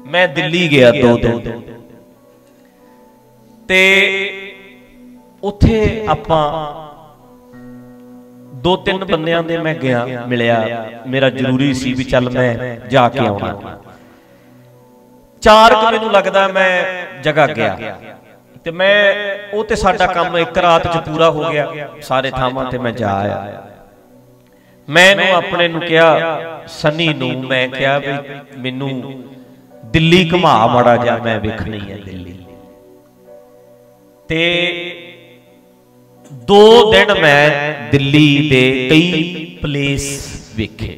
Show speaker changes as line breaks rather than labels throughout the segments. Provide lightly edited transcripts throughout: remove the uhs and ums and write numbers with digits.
मैं दिल्ली गया 2 दिन ते उत्थे आपां 2-3 बंदियां दे मैं गया मिलिया, मेरा जरूरी सी भी चल मैं जाके आउणा। 4 मैनूं लगदा मैं जगह गया ते मैं वो ते साडा काम 1 रात च पूरा हो गया, सारे थावां ते मैं जा आया। मैं अपने नूं कहा सनी नूं, मैं कहा भी मैनूं दिल्ली घुमा माड़ा जा, मैं वेखनी है दिल्ली। ते 2 दिन मैं दिल्ली दे कई प्लेस वेखे,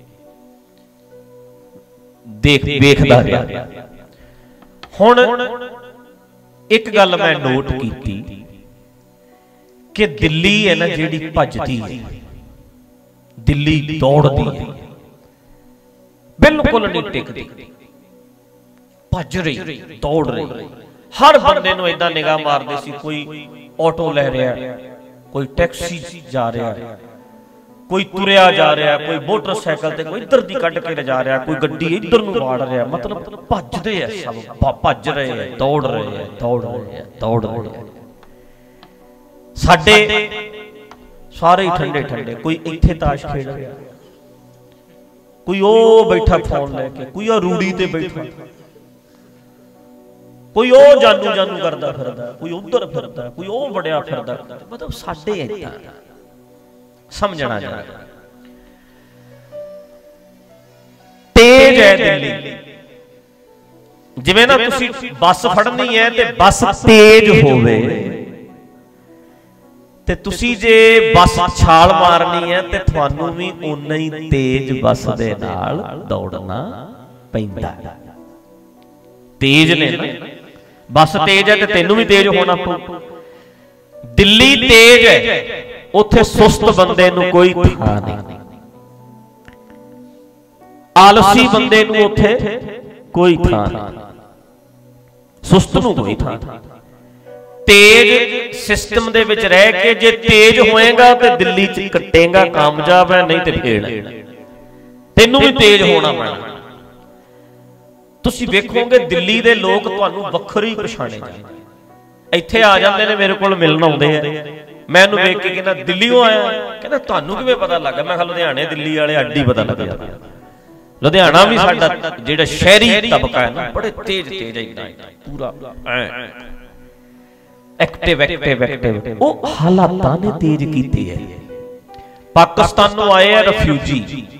वेखदा रहा। हुण एक गल मैं नोट की कि दिल्ली है ना जिहड़ी भजदी है, दिल्ली दौड़दी है, बिल्कुल नहीं टिकदी, भज रही दौड़ रही। हर बंदे नूं इदां निगाह मारदे सी, कोई ऑटो लै रहा, कोई टैक्सी जा रहा, कोई तुरिया जा रहा, कोई मोटरसाइकिल ते कोई इधर दी कट के जा रहा, कोई गड्डी इधर नूं वाड़ रहा। मतलब भजदे है सब, भज रहे हैं, दौड़ रहे हैं, दौड़ रहे हैं, दौड़ रहे हैं। साडे सारे ही ठंडे ठंडे, कोई इत्थे ताश खेल रहा, कोई ओ बैठा फोन लेके, कोई आ रूड़ी ते बैठा, कोई ओ जानू जानू करदा फिरदा, कोई उधर फिरदा, कोई ओ बड़िया फिरदा। मतलब साडे इदां समझना चाहिए। तेज है दिल्ली, जिवें ना तुसी बस फड़नी है ते बस तेज होवे ते तुसी जे बस छाल मारनी है ते तुहानू भी उन्ना ही तेज बस दे नाल दौड़ना पैंदा। तेज ने बस तेज है ते तैनू भी तेज होना पऊ। दिल्ली तेज है, उत्थे सुस्त बंदे नू कोई थां नहीं, आलसी बंदे नू उत्थे कोई थां नहीं, सुस्त नू कोई थां नहीं। तेज सिस्टम दे विच रह के जे तेज होएगा तो दिल्ली च कटेगा, कामयाब है, नहीं तो फेल तैनू भी तेज होना पैना। तुसीं वेखोगे दिल्ली दे लोग तुहानू वखरी पछाणे जाणगे। इत्थे आ जांदे ने, मेरे कोल मिलण आउंदे आ, मैं इहनूं वेख के कहना दिल्लीओं आया, कहंदा तुहानू किवें पता लगा? मैं कहा लुधियाणे दिल्ली वाले अड्डी पता लग जांदा। लुधियाना भी साडा जिहड़ा शहरी तबका है ना, बड़े तेज तेज इदां पूरा एक्टिव एक्टिव एक्टिव। वो हालातां ने तेज कीती है। पाकिस्तानों आए हैं रफ्यूजी,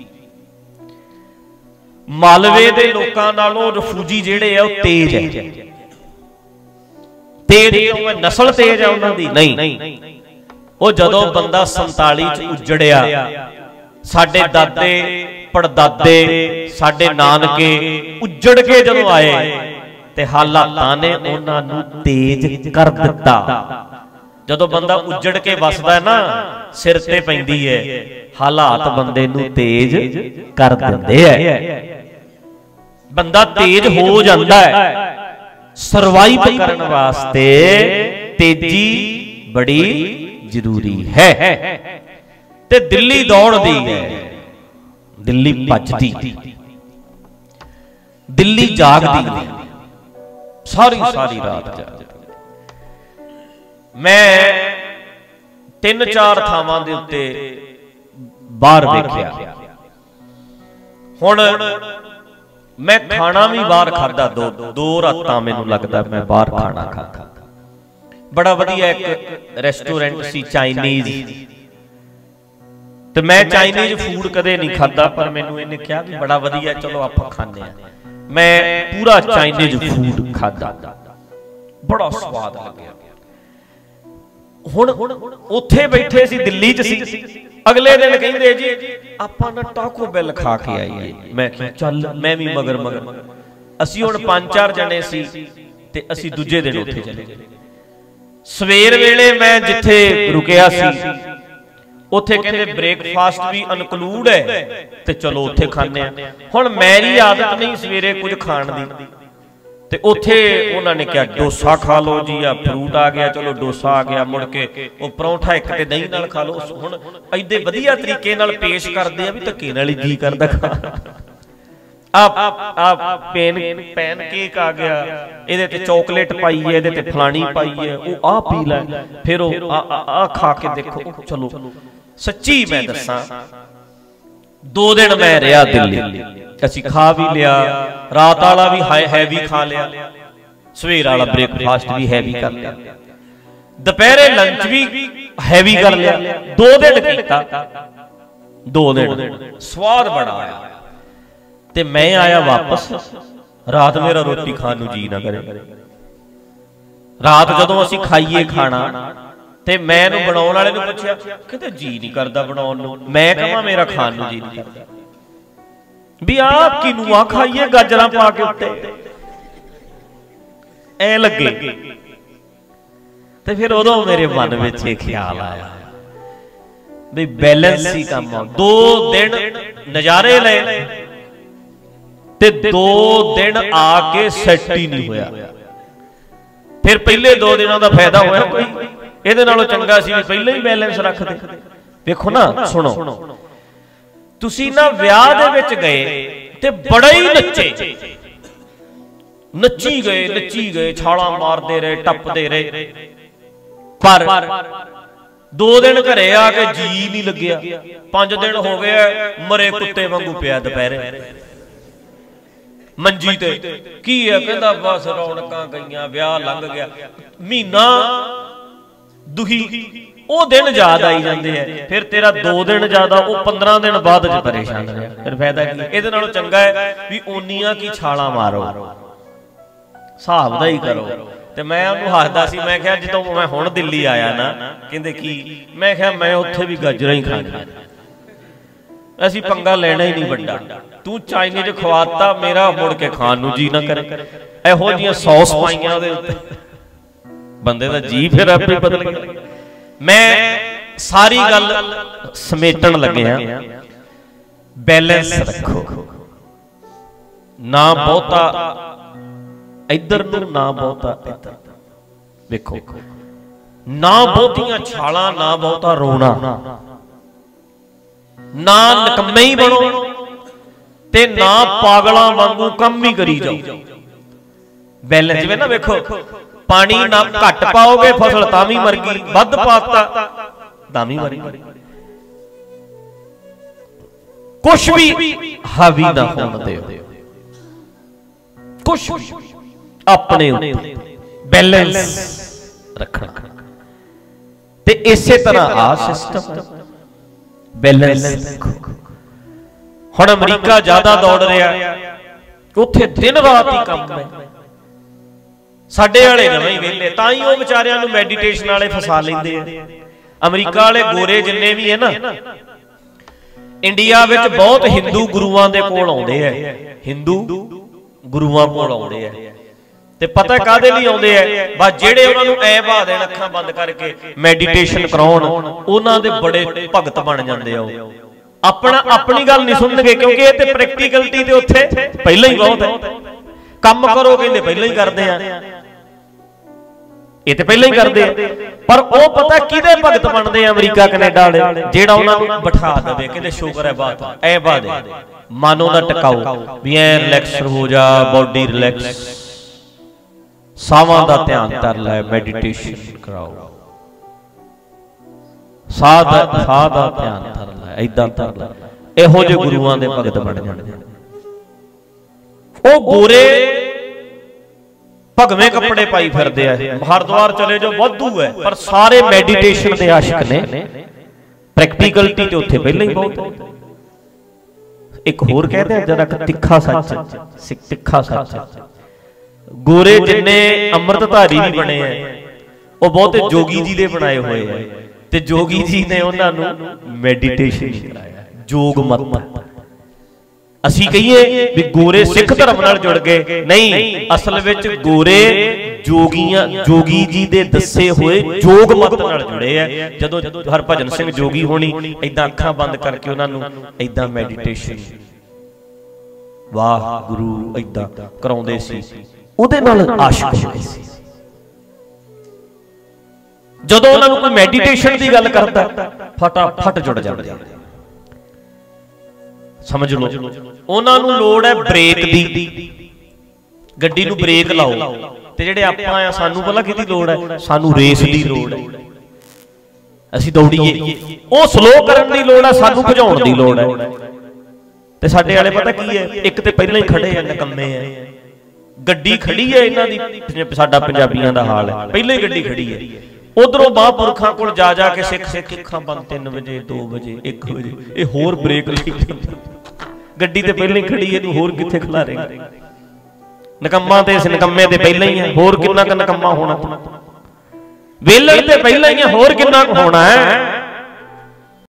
मालवे दे लोकां नालों रफ्यूजी जिहड़े आ वो तेज है। तेज क्यों? नस्ल तेज है उन्हां दी नहीं। वो जदों बंदा 47 च उजड़िया, साडे दादे पड़दादे साडे नानके उजड़ के जदों आए ते हालातां ने उन्हां नूं तेज कर दिता। जदों बंदा उजड़ के वसदा है ना, सिर ते पैंदी है, हालात बंदे नूं तेज कर दिंदे है। बंदा तेज हो जाता है। सरवाइव करने वास्ते तेजी बड़ी जरूरी है। ते दिल्ली दौड़दी है, दिल्ली भजदी, दिल्ली जागदी है, सारी सारी रात जागदी। मैं 3-4 थावां दे उत्ते बाहर देखिया। हुण मैं खाना भी बाहर खादा, दो रातां मैनूं लगदा मैं बाहर खाना खाता। बड़ा वधिया एक रेस्टोरेंट सी चाइनीज, तो मैं चाइनीज फूड कदे नहीं खाता, पर मैनूं इहने कहा भी बड़ा वधिया, चलो आपां खाने आ। मैं पूरा चाइनीज फूड खादा, बड़ा स्वाद लग्या। हुण उत्थे बैठे सी, दिल्ली च सी। अगले दिन कहंदे जी आपां ना टाको बेल खा के आईए। मैं कहा चल, मैं भी मगर असी हुण 5-4 जने सी ते असी दूजे दिन उत्थे चले गए। सवेर वेले मैं जिथे रुकिया सी उत्थे कहंदे ब्रेकफास्ट भी इनकलूड है, ते चलो उत्थे खाने आ। हुण मेरी आदत नहीं सवेरे कुछ खाण दी, ते उत्थे उन्हां ने कहा डोसा खा लो जी, या फ्रूट आ गया, चलो डोसा आ गया, मुड़ के वो परौंठा एक ते दही नाल खा लो। हुण इदे वधिया तरीके नाल पेश करदे आ भी धक्के नाल ही जी करदा खा। ਪੈਨਕੇਕ ਆ ਗਿਆ, ਇਹਦੇ ਤੇ ਚਾਕਲੇਟ ਪਾਈ ਹੈ, ਇਹਦੇ ਤੇ ਫਲਾਣੀ ਪਾਈ ਹੈ, ਉਹ ਆ ਪੀ ਲੈ, ਫਿਰ ਉਹ ਆ ਖਾ ਕੇ ਦੇਖੋ। ਚਲੋ ਸੱਚੀ ਮੈਂ ਦੱਸਾਂ, 2 ਦਿਨ ਮੈਂ ਰਿਹਾ ਦਿੱਲੀ, ਅਸੀਂ ਖਾ ਵੀ ਲਿਆ, ਰਾਤ ਵਾਲਾ ਵੀ ਹੈਵੀ ਖਾ ਲਿਆ, ਸਵੇਰ ਵਾਲਾ ਬ੍ਰੇਕਫਾਸਟ ਵੀ ਹੈਵੀ ਕਰ ਲਿਆ, ਦੁਪਹਿਰੇ ਲੰਚ ਵੀ ਹੈਵੀ ਕਰ ਲਿਆ। 2 ਦਿਨ ਕੀਤਾ, 2 ਦਿਨ ਸਵਾਦ ਬੜਾ ਆਇਆ। ਤੇ ਮੈਂ ਆਇਆ ਵਾਪਸ, ਰਾਤ ਮੇਰਾ ਰੋਟੀ ਖਾਣ ਨੂੰ ਜੀ ਨਾ ਕਰੇ। ਰਾਤ ਜਦੋਂ ਅਸੀਂ ਖਾਈਏ ਖਾਣਾ ਤੇ ਮੈਂ ਇਹਨੂੰ ਬਣਾਉਣ ਵਾਲੇ ਨੂੰ ਪੁੱਛਿਆ, ਕਹਿੰਦੇ ਜੀ ਨਹੀਂ ਕਰਦਾ ਬਣਾਉਣ ਨੂੰ। ਮੈਂ ਕਹਾਂ ਮੇਰਾ ਖਾਣ ਨੂੰ ਜੀ ਨਹੀਂ ਕਰਦਾ, ਵੀ ਆ ਕਿਨੂੰ ਆ ਖਾਈਏ ਗਾਜਰਾਂ ਪਾ ਕੇ ਉੱਤੇ, ਐ ਲੱਗੇ। ਤੇ ਫਿਰ ਉਦੋਂ ਮੇਰੇ ਮਨ ਵਿੱਚ ਇਹ ਖਿਆਲ ਆਇਆ ਵੀ ਬੈਲੈਂਸ ਹੀ ਕੰਮ ਆ। 2 ਦਿਨ ਨਜ਼ਾਰੇ ਲਏ ਤੇ 2 ਦਿਨ ਆ ਕੇ ਸੈੱਟ ਹੀ ਨਹੀਂ ਹੋਇਆ। ਫਿਰ ਪਹਿਲੇ 2 ਦਿਨਾਂ ਦਾ ਫਾਇਦਾ ਹੋਇਆ ਕੋਈ? ਇਹਦੇ ਨਾਲੋਂ ਚੰਗਾ ਸੀ ਵੀ ਪਹਿਲਾਂ ਹੀ ਬੈਲੈਂਸ ਰੱਖਦੇ। ਵੇਖੋ ਨਾ, ਸੁਣੋ, ਤੁਸੀਂ ਨਾ ਵਿਆਹ ਦੇ ਵਿੱਚ ਗਏ ਤੇ ਬੜਾ ਹੀ ਨੱਚੀ ਗਏ, ਛਾਲਾਂ ਮਾਰਦੇ ਰਹੇ, ਟੱਪਦੇ ਰਹੇ, ਪਰ 2 ਦਿਨ ਘਰੇ ਆ ਕੇ ਜੀ ਨਹੀਂ ਲੱਗਿਆ। 5 ਦਿਨ ਹੋ ਗਏ ਮਰੇ ਕੁੱਤੇ ਵਾਂਗੂ ਪਿਆ ਦੁਪਹਿਰੇ ਮੰਜੀ ਤੇ। ਕੀ ਹੈ? ਕਹਿੰਦਾ ਬਸ ਰੌਣਕਾਂ ਗਈਆਂ, ਵਿਆਹ ਲੰਘ ਗਿਆ, ਮਹੀਨਾ ਦੁਖੀ। ਉਹ ਦਿਨ ਯਾਦ ਆਈ ਜਾਂਦੇ ਆ। ਫਿਰ ਤੇਰਾ 2 ਦਿਨ ਜ਼ਿਆਦਾ, ਉਹ 15 ਦਿਨ ਬਾਅਦ ਚ ਪਰੇਸ਼ਾਨ ਰਿਹਾ। ਫਿਰ ਫਾਇਦਾ ਕੀ? ਇਹਦੇ ਨਾਲੋਂ ਚੰਗਾ ਹੈ ਵੀ ਓਨੀਆਂ ਕੀ ਛਾਲਾਂ ਮਾਰੋ, ਹਿਸਾਬ ਦਾ ਹੀ ਕਰੋ। ਤੇ ਮੈਂ ਉਹਨੂੰ ਹੱਸਦਾ ਸੀ, ਮੈਂ ਕਿਹਾ ਜਦੋਂ ਮੈਂ ਹੁਣ ਦਿੱਲੀ ਆਇਆ ਨਾ, ਕਹਿੰਦੇ ਕੀ? ਮੈਂ ਕਿਹਾ ਮੈਂ ਉੱਥੇ ਵੀ ਗਾਜਰਾਂ ਹੀ ਖਾਣੀਆਂ, ਅਸੀਂ ਪੰਗਾ ਲੈਣਾ ਹੀ ਨਹੀਂ ਵੱਡਾ। ਤੂੰ ਚਾਈਨੀਜ਼ ਖਵਾਤਾ, ਮੇਰਾ ਮੁੜ ਕੇ ਖਾਣ ਨੂੰ ਜੀ ਨਾ ਕਰੇ। ਇਹੋ ਜਿਹੀਆਂ ਸੌਸ ਪਾਈਆਂ ਉਹਦੇ ਉੱਤੇ, ਬੰਦੇ ਦਾ ਜੀ ਫਿਰ ਆਪੇ ਬਦਲ ਗਿਆ। ਮੈਂ ਸਾਰੀ ਗੱਲ ਸਮੇਟਣ ਲੱਗਿਆ, ਬੈਲੈਂਸ ਰੱਖੋ, ਨਾ ਬਹੁਤਾ ਇੱਧਰ ਨੂੰ, ਨਾ ਬਹੁਤਾ ਇੱਧਰ। ਵੇਖੋ, ਨਾ ਬਹੁਤੀਆਂ ਛਾਲਾਂ, ਨਾ ਬਹੁਤਾ ਰੋਣਾ, ਨਾ ਨਿਕੰਮੇ ਹੀ ਬਣੋ ਤੇ ਨਾ ਪਾਗਲਾਂ ਵਾਂਗੂ ਕੰਮ ਹੀ ਕਰੀ ਜਾਓ। ਬੈਲੈਂਸ ਜਿਵੇਂ ਨਾ, ਵੇਖੋ, ਪਾਣੀ ਨਾ ਘੱਟ ਪਾਓਗੇ ਫਸਲ ਤਾਂ ਵੀ ਮਰ ਗਈ, ਵੱਧ ਪਾਤਾ ਤਾਂ ਵੀ ਮਰ ਗਈ। ਕੁਛ ਵੀ ਹਾਵੀ ਨਾ ਹੋਣ ਦਿਓ, ਕੁਛ ਆਪਣੇ ਉੱਤੇ ਬੈਲੈਂਸ ਰੱਖਣਾ। ਤੇ ਇਸੇ ਤਰ੍ਹਾਂ ਆ ਸਿਸਟਮ ਬੈਲੈਂਸ ਰੱਖੋ। ਹੁਣ ਅਮਰੀਕਾ ਜ਼ਿਆਦਾ ਦੌੜ ਰਿਹਾ, ਉੱਥੇ ਦਿਨ ਰਾਤ ਹੀ ਕੰਮ ਹੈ। ਸਾਡੇ ਵਾਲੇ ਨਵੇਂ ਵੇਲੇ, ਤਾਂ ਹੀ ਉਹ ਵਿਚਾਰਿਆਂ ਨੂੰ ਮੈਡੀਟੇਸ਼ਨ ਵਾਲੇ ਫਸਾ ਲੈਂਦੇ ਆ। ਅਮਰੀਕਾ ਵਾਲੇ ਗੋਰੇ ਜਿੰਨੇ ਵੀ ਹੈ ਨਾ, ਇੰਡੀਆ ਵਿੱਚ ਬਹੁਤ ਹਿੰਦੂ ਗੁਰੂਆਂ ਦੇ ਕੋਲ ਆਉਂਦੇ ਆ, ਹਿੰਦੂ ਗੁਰੂਆਂ ਕੋਲ ਆਉਂਦੇ ਆ। ਤੇ ਪਤਾ ਕਾਹਦੇ ਲਈ ਆਉਂਦੇ ਆ? ਬਸ ਜਿਹੜੇ ਉਹਨਾਂ ਨੂੰ ਐ ਬਹਾ ਦੇਣ ਅੱਖਾਂ ਬੰਦ ਕਰਕੇ ਮੈਡੀਟੇਸ਼ਨ ਕਰਾਉਣ, ਉਹਨਾਂ ਦੇ ਬੜੇ ਭਗਤ ਬਣ ਜਾਂਦੇ ਆ। ਉਹ ਆਪਣੀ ਗੱਲ ਨਹੀਂ ਸੁਣਨਗੇ, ਕਿਉਂਕਿ ਇਹ ਤੇ ਪ੍ਰੈਕਟੀਕਲਿਟੀ ਤੇ ਉੱਥੇ ਪਹਿਲਾਂ ਹੀ ਬਹੁਤ ਹੈ। ਕੰਮ ਕਰੋ ਕਹਿੰਦੇ ਪਹਿਲਾਂ ਹੀ ਕਰਦੇ ਆ, ਇਹ ਤੇ ਪਹਿਲਾਂ ਹੀ ਕਰਦੇ ਆ। ਪਰ ਉਹ ਪਤਾ ਕਿਹਦੇ ਭਗਤ ਬਣਦੇ ਆ ਅਮਰੀਕਾ ਕੈਨੇਡਾ ਵਾਲੇ? ਜਿਹੜਾ ਉਹਨਾਂ ਨੂੰ ਬਿਠਾ ਦੇਵੇ, ਕਹਿੰਦੇ ਸ਼ੁਕਰ ਹੈ ਬਾਤ ਐ ਬਹਾ ਦੇ, ਮਨ ਉਹਦਾ ਟਿਕਾਓ ਵੀ ਐ ਰਿਲੈਕਸ ਹੋ ਜਾ, ਬਾਡੀ ਰਿਲੈਕਸ, ਸਾਵਾਂ ਦਾ ਧਿਆਨ ਕਰ ਲੈ, ਮੈਡੀਟੇਸ਼ਨ ਕਰਾਓ, ਸਾਹ ਦਾ ਧਿਆਨ ਕਰ ਲੈ, ਏਦਾਂ ਕਰ ਲੈ। ਇਹੋ ਜਿਹੇ ਗੁਰੂਆਂ ਦੇ ਭਗਤ ਬਣ ਜਾਂਦੇ। ਉਹ ਗੋਰੇ ਭਗਵੇਂ ਕੱਪੜੇ ਪਾਈ ਫਿਰਦੇ ਆ, ਹਰਿਦੁਆਰ ਚਲੇ ਜਾਓ ਵਾਧੂ ਹੈ, ਪਰ ਸਾਰੇ ਮੈਡੀਟੇਸ਼ਨ ਦੇ ਆਸ਼ਿਕ ਨੇ। ਪ੍ਰੈਕਟੀਕਲਿਟੀ ਤੇ ਉੱਥੇ ਪਹਿਲਾਂ ਹੀ ਬਹੁਤ ਹੈ। ਇੱਕ ਹੋਰ ਕਹਿੰਦੇ ਆ ਜਰਾ ਤਿੱਖਾ ਸੱਚ, ਤਿੱਖਾ ਸੱਚ। ਗੋਰੇ ਜਿੰਨੇ ਅੰਮ੍ਰਿਤਧਾਰੀ ਵੀ ਬਣੇ ਆ, ਉਹ ਬਹੁਤੇ ਜੋਗੀ ਜੀ ਦੇ ਬਣਾਏ ਹੋਏ ਆ, ਤੇ ਜੋਗੀ ਜੀ ਨੇ ਉਹਨਾਂ ਨੂੰ ਮੈਡੀਟੇਸ਼ਨ ਕਰਾਇਆ, ਯੋਗ ਮਤ। ਅਸੀਂ ਕਹੀਏ ਵੀ ਗੋਰੇ ਸਿੱਖ ਧਰਮ ਨਾਲ ਜੁੜ ਗਏ, ਨਹੀਂ, ਅਸਲ ਵਿੱਚ ਗੋਰੇ ਜੋਗੀ ਜੀ ਦੇ ਦੱਸੇ ਹੋਏ ਯੋਗ ਮਤ ਨਾਲ ਜੁੜੇ ਆ। ਜਦੋਂ ਹਰਭਜਨ ਸਿੰਘ ਜੋਗੀ ਹੋਣੀ ਏਦਾਂ ਅੱਖਾਂ ਬੰਦ ਕਰਕੇ ਉਹਨਾਂ ਨੂੰ ਏਦਾਂ ਮੈਡੀਟੇਸ਼ਨ, ਵਾਹਿਗੁਰੂ ਏਦਾਂ ਕਰਾਉਂਦੇ ਸੀ, ਉਹਦੇ ਨਾਲ ਆਸ਼ਿਕ ਹੋਏ ਸੀ। ਜਦੋਂ ਉਹਨਾਂ ਨੂੰ ਕੋਈ ਮੈਡੀਟੇਸ਼ਨ ਦੀ ਗੱਲ ਕਰਦਾ, ਫਟਾਫਟ ਜੁੜ ਜਾਂਦੇ। समझ लो उन्हां नूं लोड़ है ब्रेक दी, गड्डी नूं ब्रेक लाओ। ते जिहड़े आपां आ सानूं भला किहदी लोड़ है, सानूं रेस दी लोड़ है, असीं दौड़ीए। वो स्लो करन दी लोड़ है, सानूं भजाउण दी लोड़ है। ते साडे वाले पता की है, एक ते पहलां ही खड़े हैं, निकम्मे है। गड्डी खड़ी है इन्हां दी, साडा पंजाबियां दा हाल है, पहले ही गड्डी खड़ी है। उधरों महापुरखां कोल जा के सिख सिख अखां बंद 3 वजे 2 वजे 1 वजे ये होर ब्रेक लई गड्डी ते पहले ही खड़ी है, तू होर कित्थे खलारेगा? निकम्मा ते इस निकम्मे ते पहले ही है, होर किन्ना क निकम्मा होना तू? वेलण ते पहले ही है, होर किन्ना क होना है?